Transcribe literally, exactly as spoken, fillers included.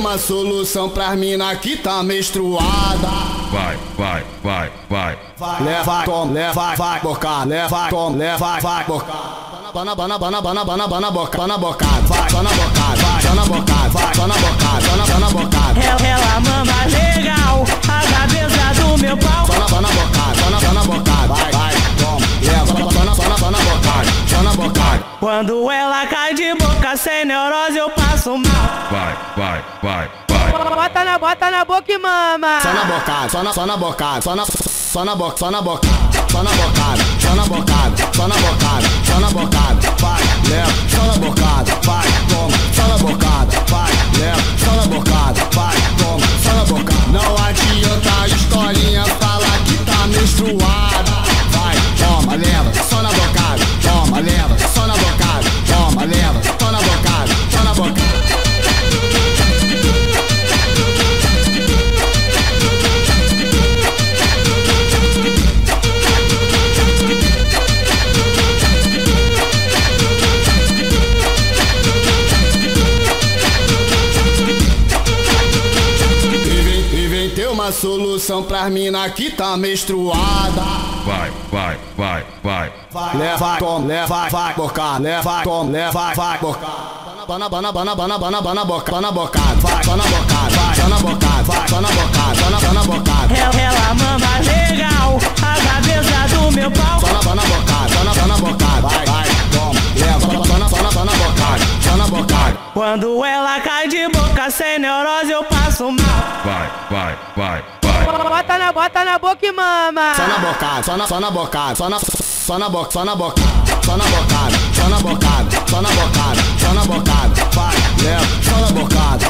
uma solução pras mina que tá menstruada. Vai, vai, vai, vai. Leva, toma, leva, vai, bocada. Leva, toma, leva, vai, bocada. Bana, bana, bana, bana, bana, bana, boca, bana, bocada. Vai, bana, bocada, vai, bana, bocada, vai, bana, bocada, bana, bana, bocada. Ela, ela mama legal, a cabeça do meu pau. Bana, bana, bocada, bana, bana, bocada. Vai, vai, toma, leva, bana, bana, bana, bocada, bana, bocada. Quando ela cai de boca sem neurose eu passo mal. Vai, vai, vai, vai. Bota na, bota na boca e mama. Só na bocada, só na, só na bocada, só na, só na boca, só na boca, só na bocada, só na bocada, só na bocada, só na bocada. Vai, leva, só na bocada, vai, toma, só na bocada, vai, leva, só na bocada, vai, toma, só na bocada. Não adianta a historinha falar que tá menstruada. Vai, toma, leva, só na bocada, toma, leva, só na bocada, toma, leva, só na bocada, só na bocada. Uma solução pras mina que tá menstruada. Vai, vai, vai, vai. Leva, toma, leva, vai, bocada. Leva, toma, leva, vai, bocada. Bana, bana, bana, bana, bana, bana, boca, bana, bocada. Vai, bana, bocada, vai, bana, bocada, vai, bana, bocada, bana, bana, bocada. Ela, ela mama legal, a cabeça do meu pau. Bana, bana, bocada, bana, bana, bocada. Vai, vai, toma, leva, bana, bana, bana, bocada, bana, bocada. Quando ela cai de boca sem neurose eu passo mal. Vai, vai, vai, vai. Bota na, bota na boca e mama. Só na bocada, só na, só na bocada, só na, só na boca, só na boca, só na bocada, só na bocada, só na bocada, só na bocada. Vai, leva, só na bocada,